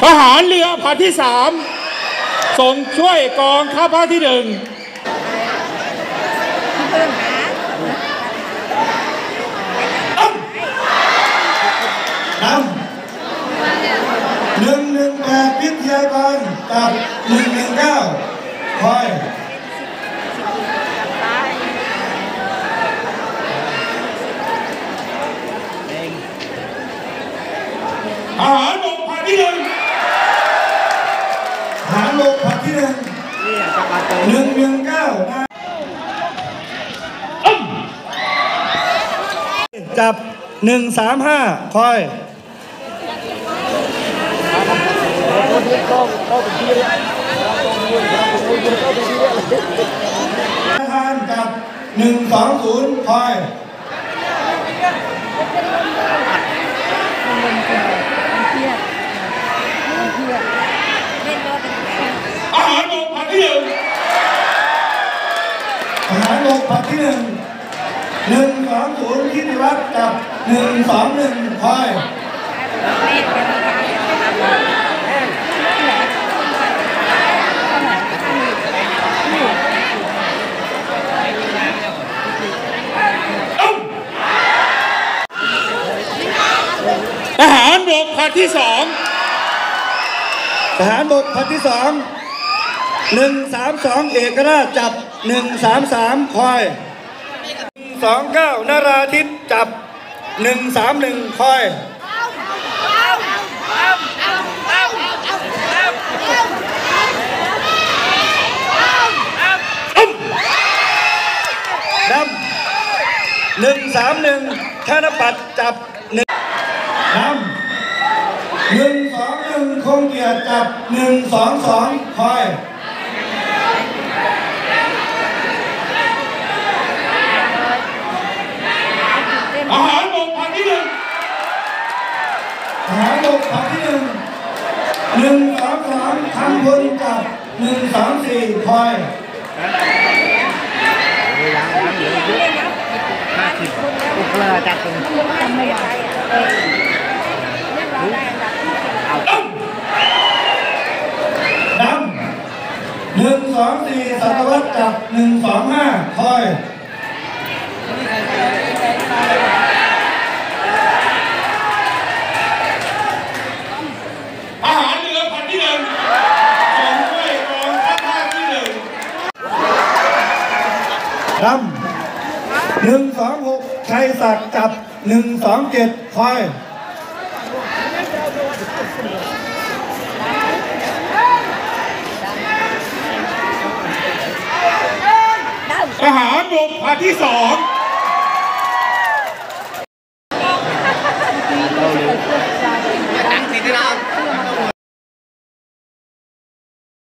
ทหารเรือผลัดที่3ส่งช่วยกองทัพภาคที่1 นำ118วิทยากรกับ119คอยทหารบกผลัดที่1 ทหารบกผลัดที่1 119จับ135คอยทหารจับ120คอยทหารบกผลัดที่1 ทหารบกผลัดที่120ทิติวัฒน์กับ121คอยทหารบกผลัดที่2 ทหารบกผลัดที่2 132เอกราชจับ133คอย129นราธิปจับ131คอยดำ131ธนปัตย์จับดำ121คงเกียรติจับ122คอยทหารบกผลัดที่1 ทหารบกผลัดที่1 133คำพลจับ134คอยจัดเป็นจำไม่ได้ดำ124สัตวัตจับ125คอยทหารเรือผลัดที่1ส่งช่วยกองทัพภาคที่1 ดำ126ชัยศักดิ์จับ127คอยทหารบกผลัดที่2